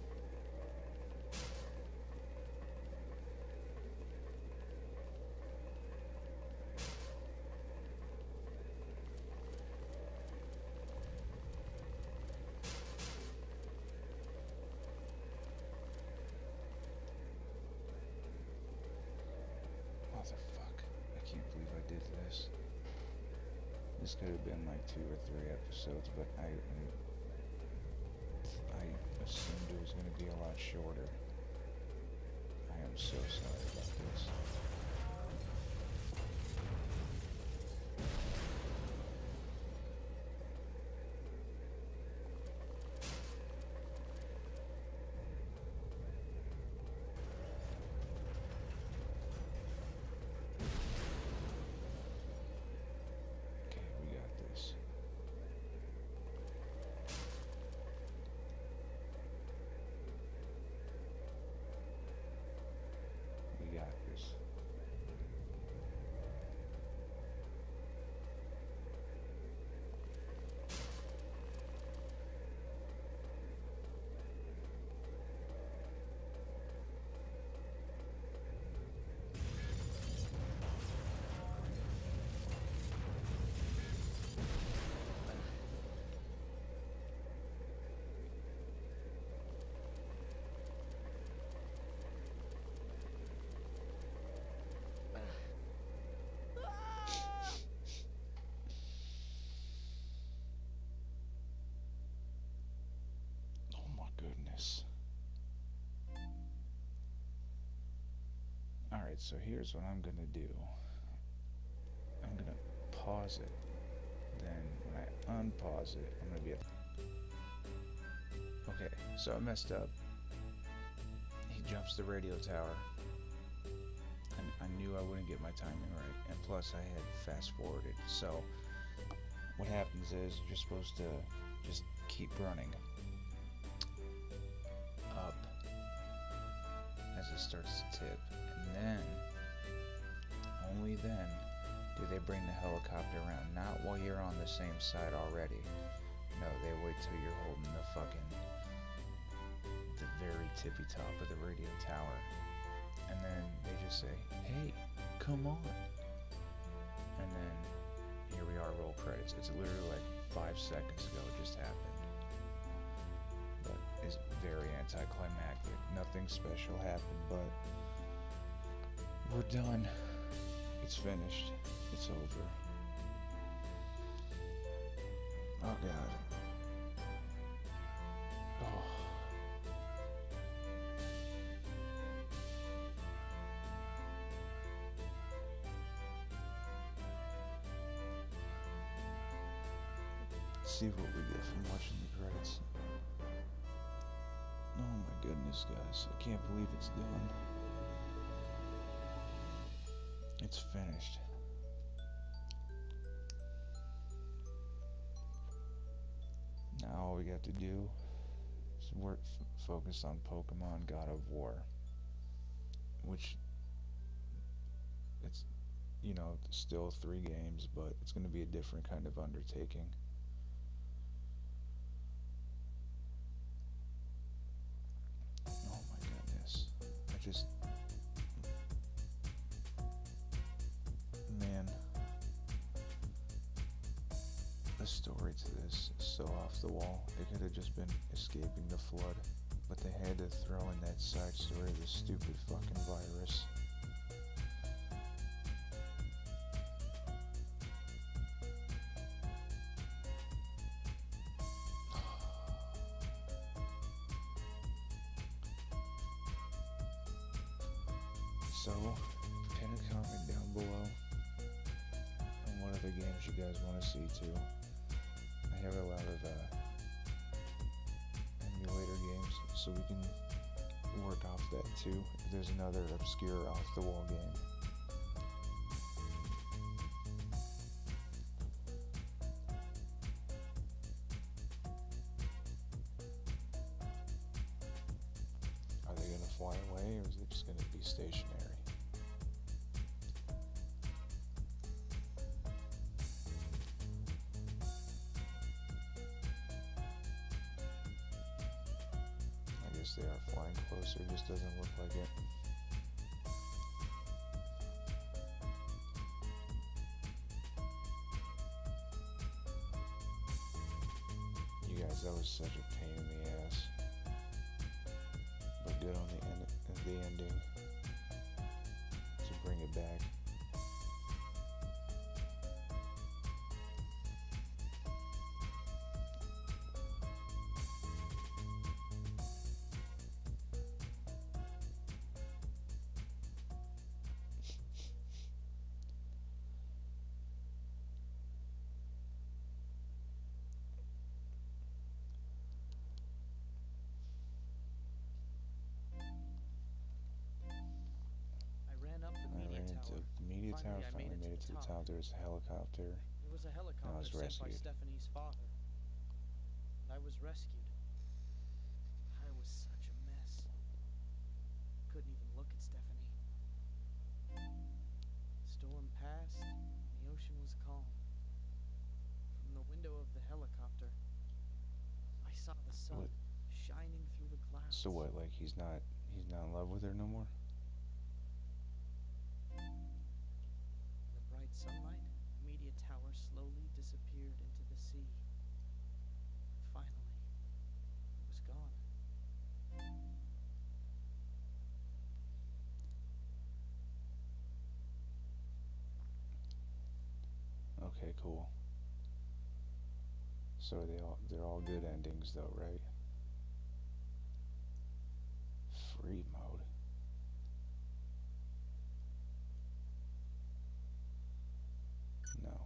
Motherfuck. I can't believe I did this. This could have been like 2 or 3 episodes, but I assumed it was going to be a lot shorter. I am so sorry about this. Okay, we got this. We got this. Oh my goodness. Alright, so here's what I'm gonna do. I'm gonna pause it. Then when I unpause it, I'm gonna be okay, so I messed up. He jumps the radio tower. And I knew I wouldn't get my timing right, and plus I had fast forwarded. So what happens is you're supposed to just keep running up as it starts to tip, and then, only then, do they bring the helicopter around. Not while you're on the same side already. No, they wait till you're holding the very tippy top of the radio tower, and then they just say, "Hey, come on," and then here we are, roll credits. It's literally like 5 seconds ago it just happened, but it's very anticlimactic. Nothing special happened, but we're done. It's finished. It's over. Oh god. Oh. See what we get from watching the credits. Oh my goodness, guys. I can't believe it's done. It's finished. Now all we got to do is focus on Pokemon God of War, which it's, still 3 games, but it's going to be a different kind of undertaking. Oh my goodness. Man, the story to this is so off the wall. It could have just been escaping the flood, but they had to throw in that side story of the stupid fucking virus. So, pin a comment down below on what other games you guys want to see too. I have a lot of emulator games, so we can work off that too. If there's another obscure off-the-wall game. Are they gonna fly away, or is it just gonna be stationary? They are flying closer, it just doesn't look like it. You guys, that was such a pain in the ass, but good on the ending to bring it back. Finally made it to the top. There was a helicopter. It was a helicopter sent by Stephanie's father. And I was rescued. I was such a mess. Couldn't even look at Stephanie. The storm passed, and the ocean was calm. From the window of the helicopter, I saw the sun shining through the clouds. So what, like he's not in love with her no more? Sunlight, the media tower slowly disappeared into the sea. Finally, it was gone. Okay, cool. So they're all good endings though, right? Free mode. No.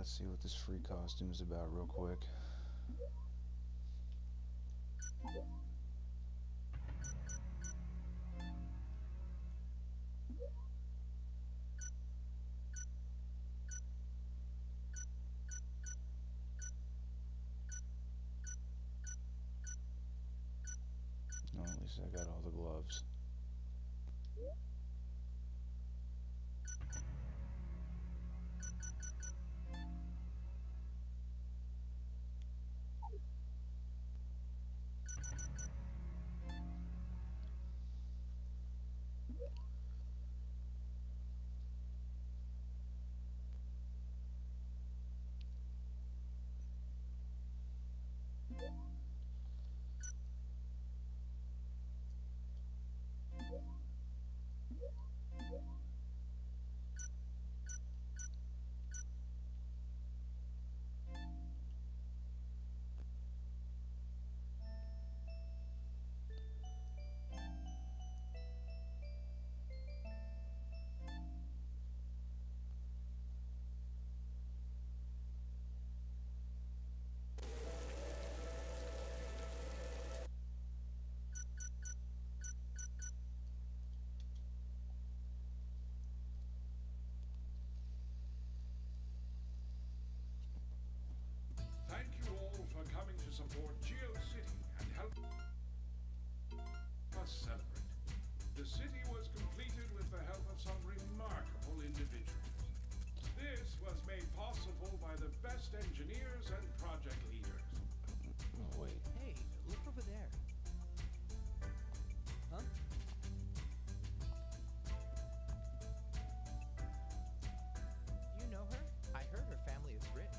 let's see what this free costume is about real quick. No, at least I got all the gloves. Thank you all for coming to support GeoCity and help us celebrate. The city was completed with the help of some remarkable individuals. This was made possible by the best engineers and project leaders. Wait. Hey, look over there. Huh? You know her? I heard her family is rich.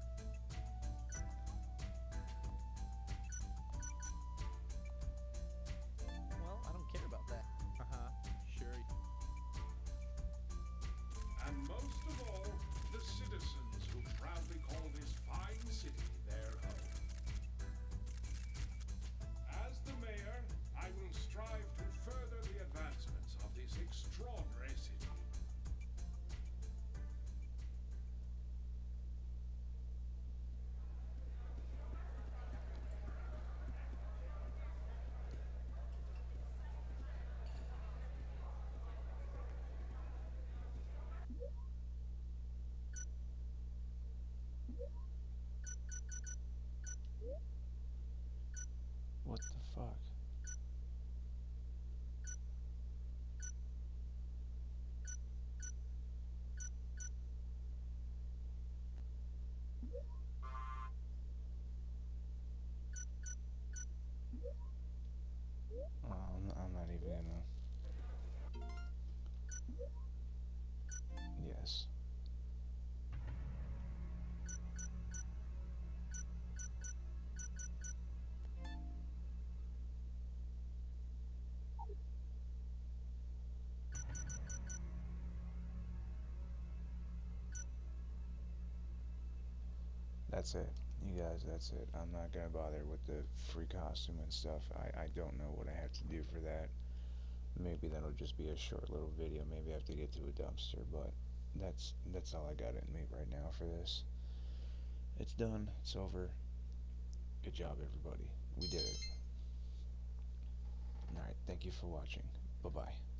Well, I don't care about that. Uh-huh. Sure. And most of all, the citizens who proudly call this fine city their home. As the mayor, I will strive to further the advancements of this extraordinary city. What the fuck? I'm not even gonna. Yes. That's it. You guys, that's it. I'm not gonna bother with the free costume and stuff. I don't know what I have to do for that. Maybe that'll just be a short little video. Maybe I have to get to a dumpster, but that's all I got in me right now for this. It's done. It's over. Good job, everybody. We did it. Alright, thank you for watching. Bye-bye.